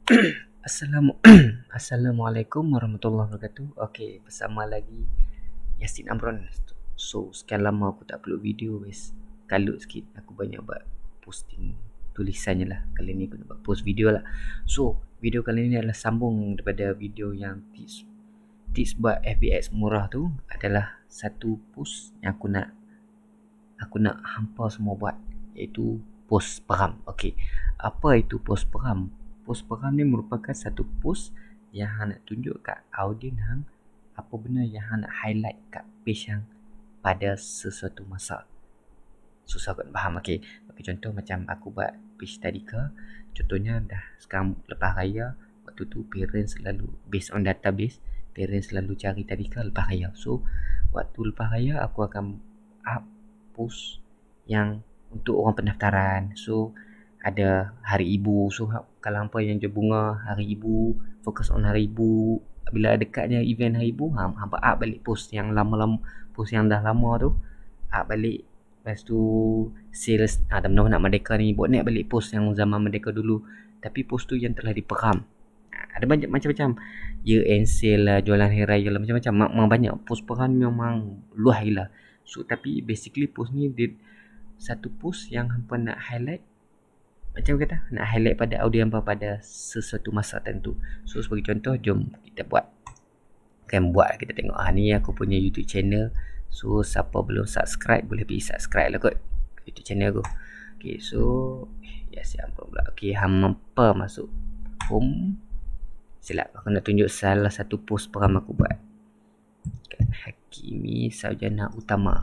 Assalamualaikum warahmatullahi wabarakatuh. Okey, bersama lagi Yasin Amron. So, sekian lama aku tak upload video, guys. Kalut sikit. Aku banyak buat posting tulisannya lah. Kali ni aku nak buat post video lah. So, video kali ni adalah sambung daripada video yang tips buat FBX murah tu. Adalah satu post yang aku nak hampa semua buat, iaitu post peram. Okey, apa itu post peram? Post peram ni merupakan satu post yang hang nak tunjuk kat audience hang apa benda yang hang nak highlight kat page hang pada sesuatu masa. Susah kot faham. Okey, contoh macam aku buat page tadika. Contohnya dah sekarang lepas raya, waktu tu parents selalu based on database, parents selalu cari tadika lepas raya. So, waktu lepas raya aku akan up post yang untuk orang pendaftaran. So, ada hari ibu. So, kalau hampa yang jual bunga hari ibu, fokus on hari ibu. Bila dekatnya event hari ibu, hampa up balik post yang lama-lama, post yang dah lama tu, up balik. Lepas tu sales teman-teman nak merdeka ni, buat naik balik post yang zaman merdeka dulu, tapi post tu yang telah diperam. Ada banyak macam-macam, year end sale lah, jualan hari raya lah, macam-macam. Memang banyak post peram, memang luah gila. So, tapi basically post ni dia satu post yang hampa nak highlight, macam kata nak highlight pada audience hampa pada sesuatu masa tertentu. So, sebagai contoh, jom kita buat. Kita tengok. Ni aku punya YouTube channel. So, siapa belum subscribe boleh pergi subscribe lah kot YouTube channel aku. Okay, so ya siapa pula. Okay, hampa masuk home. Silap, aku nak tunjuk salah satu post peram aku buat kan Hakimi Sarjana Utama.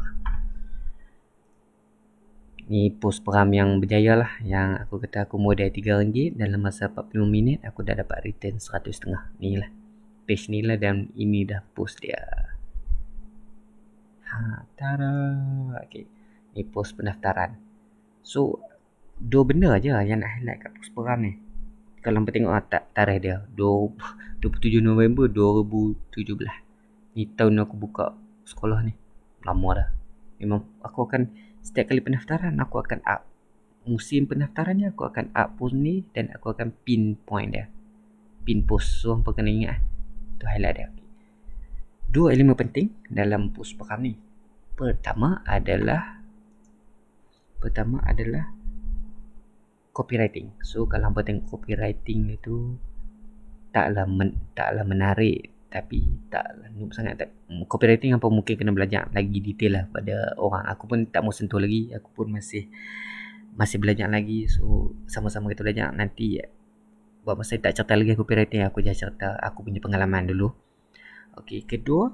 Ni post peram yang berjaya lah, yang aku kata aku modal RM3 dalam masa 45 minit aku dah dapat return 100.5. Ni lah page ni lah, dan ini dah post dia. Tada. Okay, ni post pendaftaran. So, dua benda aja yang nak highlight kat post peram ni. Kalau hampa tengok tarikh dia 27 November 2017. Ni tahun aku buka sekolah ni. Lama dah. Memang aku akan setiap kali pendaftaran aku akan up musim pendaftarannya, aku akan up post ni dan aku akan pin point dia, pin post. So hampa kena ingat tu highlight dia. Dua elemen penting dalam post peram ni. Pertama adalah copywriting. So, kalau hampa tengok copywriting itu taklah menarik, tapi taklah noob sangat. Copywriting hampa mungkin kena belajar lagi detail lah pada orang. Aku pun tak mau sentuh lagi. Aku pun masih belajar lagi. So, sama-sama kita belajar. Nanti buat masa tak cerita lagi copywriting, aku just cerita aku punya pengalaman dulu. Okey, kedua,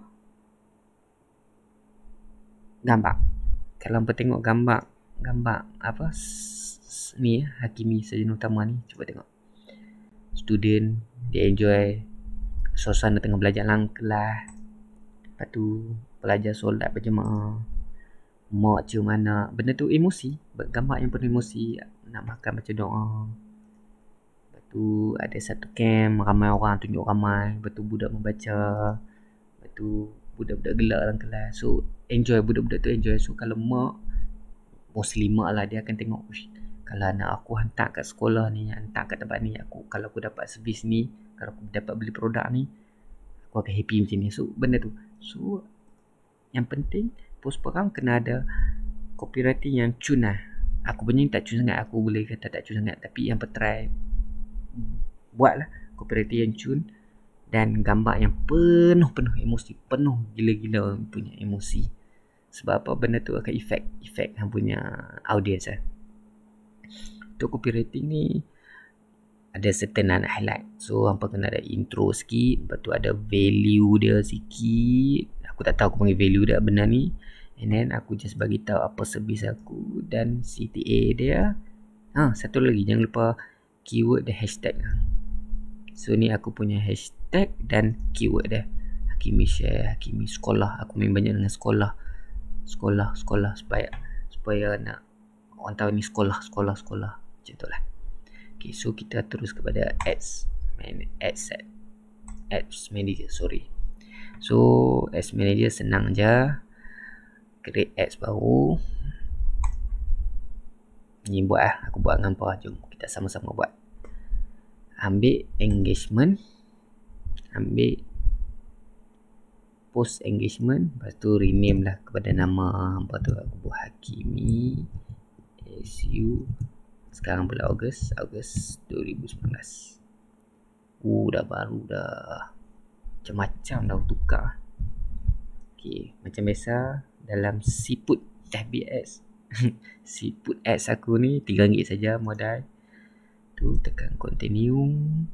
gambar. Kalau hampa tengok gambar apa ni Hakimi Sarjana Utama ni, cuba tengok. Student dia enjoy suasana tengah belajar dalam kelas. Lepas tu pelajar solat berjemaah, mak cium anak. Benda tu emosi, gambar yang penuh emosi. Nak makan baca doa. Lepas tu ada satu camp, ramai orang, tunjuk ramai. Lepas tu budak membaca. Lepas tu budak-budak gelak dalam kelas. So enjoy, budak-budak tu enjoy. So kalau mak, mostly mak lah, dia akan tengok, kalau anak aku hantar kat sekolah ni, hantar kat tempat ni, kalau aku dapat servis ni, kalau aku dapat beli produk ni, aku akan happy macam ni. So benda tu. So yang penting post peram kena ada copywriting yang cun lah. Aku punya ni tak cun sangat, aku boleh kata tak cun sangat, tapi yang try buat lah copywriting yang cun dan gambar yang penuh emosi, penuh gila-gila punya emosi. Sebab apa? Benda tu akan efek yang punya audience lah. Untuk copywriting ni ada certain nak highlight. So hampa kena ada intro sikit, lepas tu ada value dia sikit. Aku tak tahu aku panggil value dia benda ni. And then aku just bagi tahu apa servis aku dan CTA dia. Satu lagi, jangan lupa keyword dan hashtag. So ni aku punya hashtag dan keyword dia. Hakimi share, Hakimi sekolah. Aku main banyak dengan sekolah supaya nak orang tahu ni sekolah macam tu lah. Okay, so kita terus kepada ads manager. So ads manager senang je, create ads baru. Ni buat aku buat dengan apa, jom kita sama-sama buat. ambil engagement, ambil post engagement, lepas tu rename lah kepada nama apa tu, aku buat Hakimi SU. Sekarang bulan Ogos 2019. Dah baru dah, macam-macam dah tukar. Okay, macam biasa dalam Siput FBS Siput ads aku ni RM3 saja modal tu. Tekan continue,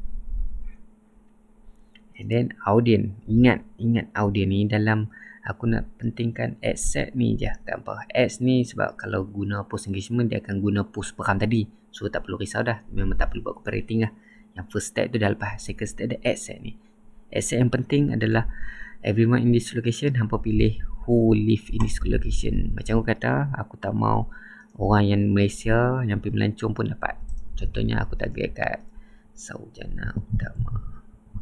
and then audience. Ingat audience ni dalam aku nak pentingkan ads set ni je kat bawah. Ads ni sebab kalau guna post engagement dia akan guna post peram tadi, so tak perlu risau dah, memang tak perlu buat copywriting lah. Yang first step tu dah lepas. Second step ada ads set ni. Ads set yang penting adalah everyone in this location, hampa pilih who live in this location. Macam aku kata, aku tak mau orang yang Malaysia yang pergi melancong pun dapat. Contohnya aku target kat Saujana Utama.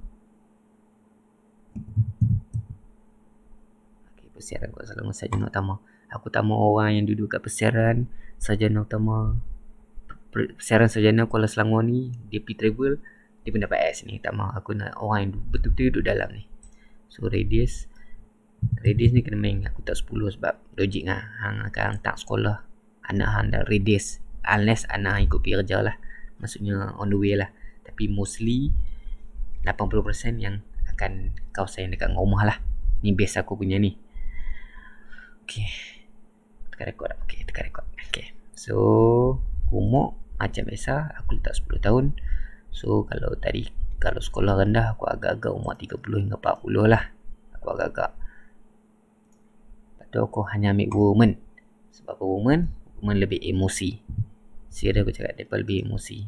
Okay, Persiaran Kota Selangor, Sarjana Utama. Aku tak mau orang yang duduk kat Persiaran Sarjana Utama, Persiaran Sarjana Kuala Selangor ni, dia pergi travel, dia pun dapat ads ni. Tak mau. Aku nak orang yang betul-betul duduk dalam ni. So radius ni kena main aku tak 10 sebab logik lah. Hang akan tak sekolah, anak hang dah radius, unless anak hang ikut pergi kerja lah, maksudnya on the way lah. Tapi mostly 80% yang akan kawasan dekat rumah lah. Ni base aku punya ni. Okay, tekan rekod. Okay, tekan rekod. Okay, so umur macam biasa aku letak 10 tahun. So kalau sekolah rendah aku agak-agak umur 30 hingga 40 lah. Aku agak-agak. Lepas tu aku hanya ambil woman. Sebab woman lebih emosi. Serius aku cakap, mereka lebih emosi.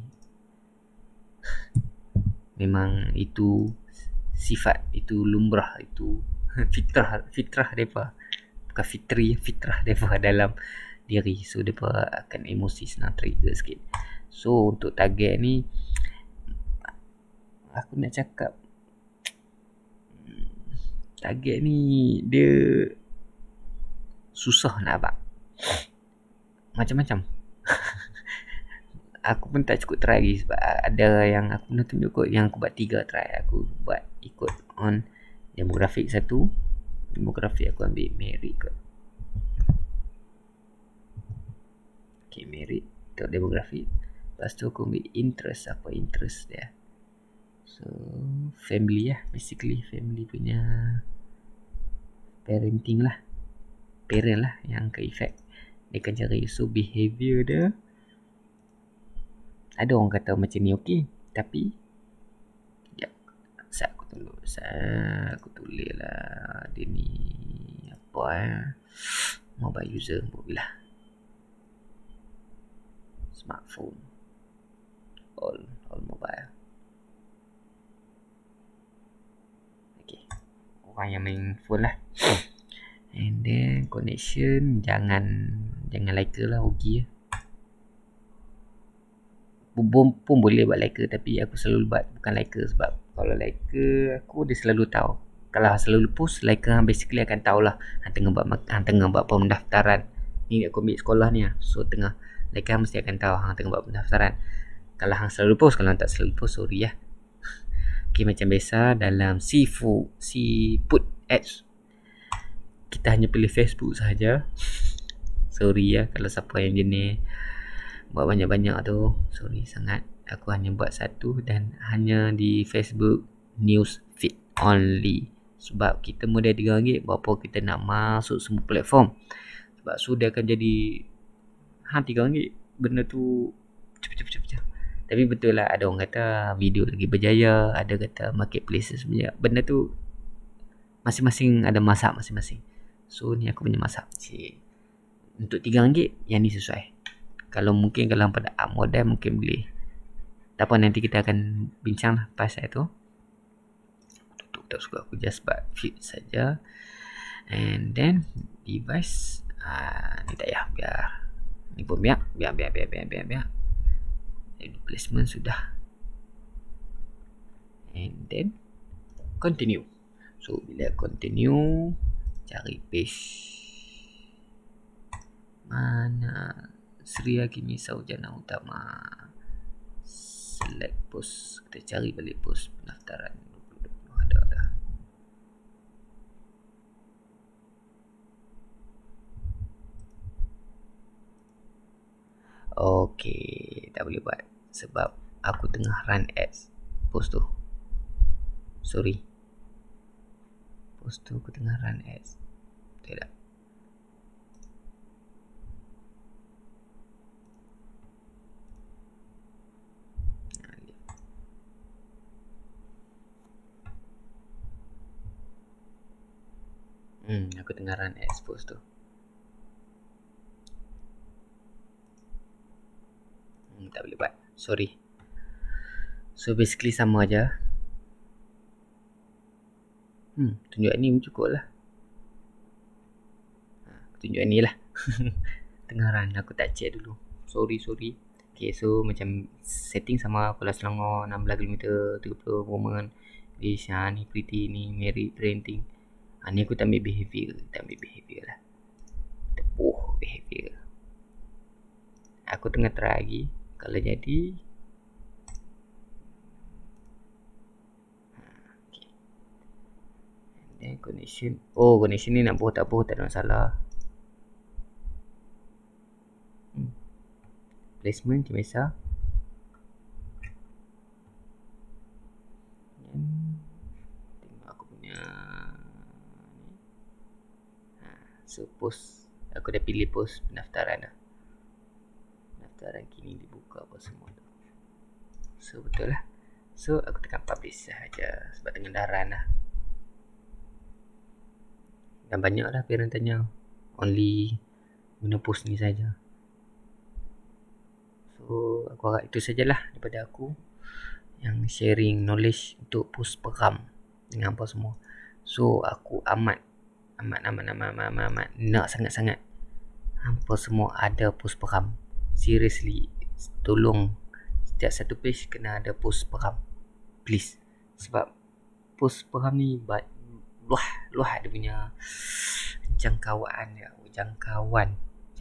Memang itu sifat, itu lumrah, itu fitrah mereka. Bukan fitrah mereka dalam diri. So mereka akan emosi, senang trigger sikit. So untuk target ni, aku nak cakap target ni dia susah nak abang. Macam-macam. Aku pun tak cukup try lagi sebab ada yang aku nak tunjuk kot, yang aku buat 3 try. Aku buat ikut on demografik satu. Demografik aku ambil merit kot. Okay, merit untuk demografik. Lepas tu aku ambil interest. Apa interest dia? So family lah, basically family punya parenting lah, parent lah yang ke effect. Dia akan cari. So behavior dia, ada orang kata macam ni okey, tapi ya, aku tulis lah dia ni apa mobile user lah, smartphone, all mobile. Orang yang main phone lah. And then connection, jangan like lah, rugi lah. Pun boleh buat like, tapi aku selalu buat bukan like sebab kalau like aku dia selalu tahu. Kalau selalu post like, basically akan tahulah hang tengah buat pendaftaran. Ni aku ambil sekolah ni lah. So tengah like mesti akan tahu hang tengah buat pendaftaran. Kalau hang selalu post, kalau tak selalu post, sorry lah. Okay, macam biasa dalam Siput ads, kita hanya pilih Facebook sahaja. Sorry ya kalau siapa yang jenis buat banyak-banyak tu, sorry sangat. Aku hanya buat satu dan hanya di Facebook news feed only. Sebab kita modal RM3, berapa kita nak masuk semua platform. Sebab sudah akan jadi RM3. Benda tu cepet. Tapi betul lah, ada orang kata video lagi berjaya, ada kata marketplaces berjaya. Benda tu masing-masing ada masak masing-masing. So ni aku punya masak. Untuk RM3 yang ni sesuai. Kalau pada up model mungkin boleh. Tak apa, nanti kita akan bincang lah pasal itu. Tutup tak suka, aku just buat fit saja. And then device ni tak payah, biar ni pun biar. Placement sudah. And then continue. So bila continue, cari page mana Sri Hakimi Saujana Utama. select post. Kita cari balik post pendaftaran 2020. Ada dah. Okay, tak boleh buat sebab aku tengah run ads post tu. Sorry, post tu aku tengah run ads. Tidak. Aku tengah run ads post tu. Tak boleh buat. Sorry. So basically sama aja. Tunjuk ni cukup lah. Tunjuk ni lah. Tengah run, aku tak check dulu. Sorry. Okay, so macam setting sama. Kalau Selangor 16km 30 moment. Lisha ni, Pretty ni, Mary, Parenting. Ni aku tak ambil behavior. Lah. Tepuh behavior. Aku tengah try lagi. Kalau jadi, okay. And then connection. Connection ni nak tak ada masalah. Placement macam biasa. Tengok aku punya. So post, aku dah pilih post pendaftaran dah. Pendaftaran kini dibuka apa semua tu. So betul lah. So aku tekan publish sahaja sebab tengah dah run lah. Dan banyak lah parent tanya only guna post ni saja. So aku harap itu sajalah daripada aku yang sharing knowledge untuk post peram dengan apa semua. So aku amat nak sangat-sangat hampa semua ada post peram. Seriously, tolong setiap satu page kena ada post peram, please. Sebab post peram ni luah dia punya jangkauan dia. Jangkauan.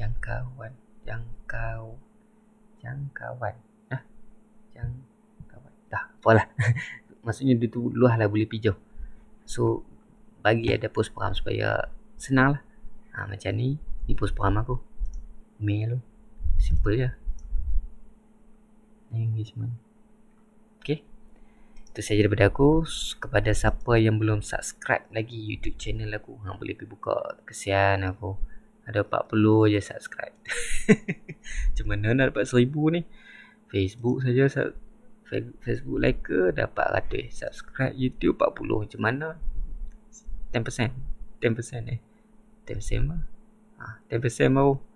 Dah, apalah. Maksudnya dia tu luah lah, boleh pijau. So bagi ada post peram supaya senang lah. Macam ni post peram aku. Mail simple je. Engagement. Okay, itu saja daripada aku. Kepada siapa yang belum subscribe lagi YouTube channel aku, boleh pergi buka. Kesian aku, ada 40 je subscribe. Macam mana nak dapat 1000 ni? Facebook saja Facebook like ke dapat 100, subscribe YouTube 40. Macam mana? 10% eh 10% mah 10%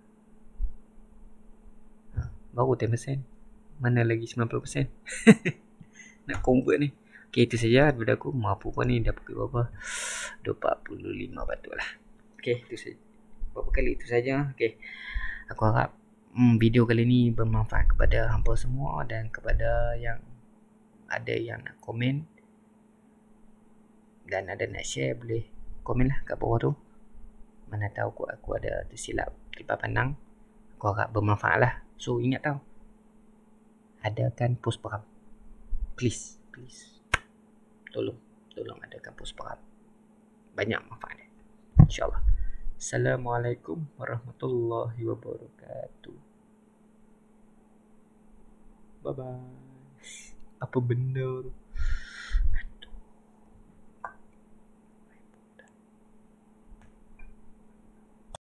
baru 10%, mana lagi 90%. Nak convert ni. Okay, itu saja daripada aku. Maaf pun ni dah pukul berapa? 2.45 patut lah. Okay, itu saja. Berapa kali itu saja. Okay, aku harap video kali ni bermanfaat kepada hampa semua. Dan kepada yang ada yang nak komen dan ada nak share, boleh komen lah kat bawah tu. Mana tahu aku ada tersilap tipa pandang. Aku harap bermanfaat lah. So ingat tau, adakan post peram, please. Tolong adakan post peram. Banyak manfaat dia, InsyaAllah. Assalamualaikum warahmatullahi wabarakatuh. Bye bye. Apa benda tu?